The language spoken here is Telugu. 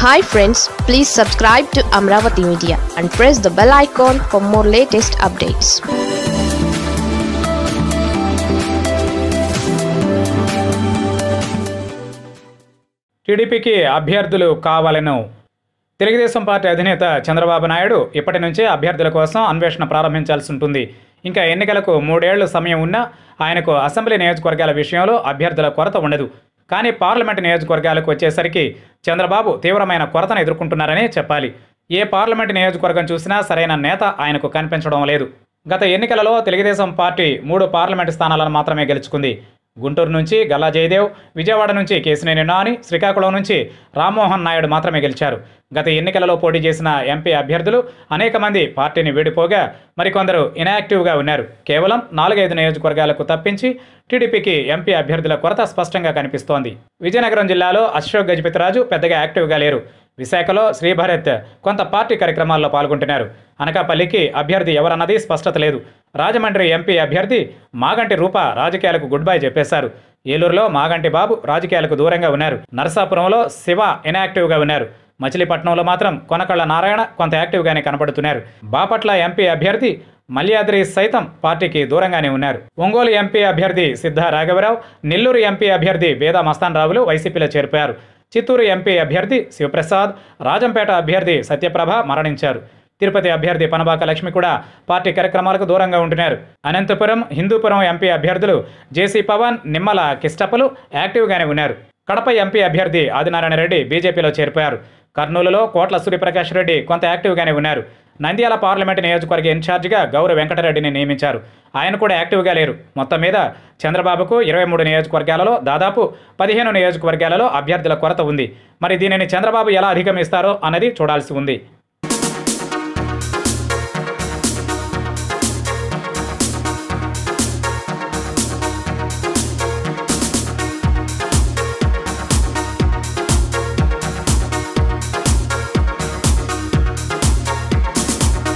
Hi friends, please subscribe to Amravati Media and press the bell icon for more latest updates. టీడీపీకి అభ్యర్థులు కావాలను. తెలుగుదేశం పార్టీ అధినేత చంద్రబాబు నాయుడు ఇప్పటి నుంచే అభ్యర్థుల కోసం అన్వేషణ ప్రారంభించాల్సి ఉంటుంది. ఇంకా ఎన్నికలకు 3 ఏళ్ల సమయం ఉన్నా ఆయనకు అసెంబ్లీ నియోజకవర్గాల విషయంలో అభ్యర్థుల కొరత ఉండదు. కానీ పార్లమెంటు నియోజకవర్గాలకు వచ్చేసరికి చంద్రబాబు తీవ్రమైన కొరతను ఎదుర్కొంటున్నారనే చెప్పాలి. ఏ పార్లమెంటు నియోజకవర్గం చూసినా సరైన నేత ఆయనకు కనిపించడం లేదు. గత ఎన్నికలలో తెలుగుదేశం పార్టీ 3 పార్లమెంటు స్థానాలను మాత్రమే గెలుచుకుంది. గుంటూరు నుంచి గల్లా జయదేవ్, విజయవాడ నుంచి కేశినేని నాని, శ్రీకాకుళం నుంచి రామ్మోహన్ నాయుడు మాత్రమే గెలిచారు. గత ఎన్నికలలో పోటీ చేసిన ఎంపీ అభ్యర్థులు అనేక మంది పార్టీని వీడిపోగా మరికొందరు ఇన్యాక్టివ్గా ఉన్నారు. కేవలం 4-5 నియోజకవర్గాలకు తప్పించి టీడీపీకి ఎంపీ అభ్యర్థుల కొరత స్పష్టంగా కనిపిస్తోంది. విజయనగరం జిల్లాలో అశోక్ గజపతిరాజు పెద్దగా యాక్టివ్గా లేరు. విశాఖలో శ్రీభరత్ కొంత పార్టీ కార్యక్రమాల్లో పాల్గొంటున్నారు. అనకాపల్లికి అభ్యర్థి ఎవరన్నది స్పష్టత లేదు. రాజమండ్రి ఎంపీ అభ్యర్థి మాగంటి రూప రాజకీయాలకు గుడ్ బై చెప్పేశారు. ఏలూరులో మాగంటి బాబు రాజకీయాలకు దూరంగా ఉన్నారు. నరసాపురంలో శివ ఇన్యాక్టివ్గా ఉన్నారు. మచిలీపట్నంలో మాత్రం కొనకళ్ళ నారాయణ కొంత యాక్టివ్గానే కనపడుతున్నారు. బాపట్ల ఎంపీ అభ్యర్థి మల్యాద్రి సైతం పార్టీకి దూరంగానే ఉన్నారు. ఒంగోలు ఎంపీ అభ్యర్థి సిద్ధా రాఘవరావు, నెల్లూరు ఎంపీ అభ్యర్థి బేదా మస్తాన్ రావులు వైసీపీలో చేరిపోయారు. చిత్తూరు ఎంపీ అభ్యర్థి శివప్రసాద్, రాజంపేట అభ్యర్థి సత్యప్రభ మరణించారు. తిరుపతి అభ్యర్థి పనబాక లక్ష్మి కూడా పార్టీ కార్యక్రమాలకు దూరంగా ఉంటున్నారు. అనంతపురం, హిందూపురం ఎంపీ అభ్యర్థులు జేసీ పవన్, నిమ్మల కిష్టపలు యాక్టివ్గానే ఉన్నారు. కడప ఎంపీ అభ్యర్థి ఆదినారాయణ రెడ్డి బీజేపీలో చేరిపోయారు. కర్నూలులో కోట్ల సూర్యప్రకాష్ రెడ్డి కొంత యాక్టివ్గానే ఉన్నారు. నంద్యాల పార్లమెంటు నియోజకవర్గ ఇన్ఛార్జిగా గౌరవ వెంకటరెడ్డిని నియమించారు. ఆయన కూడా యాక్టివ్గా లేరు. మొత్తం మీద చంద్రబాబుకు 23 నియోజకవర్గాలలో దాదాపు 15 నియోజకవర్గాలలో అభ్యర్థుల కొరత ఉంది. మరి దీనిని చంద్రబాబు ఎలా అధిగమిస్తారో అన్నది చూడాల్సి ఉంది.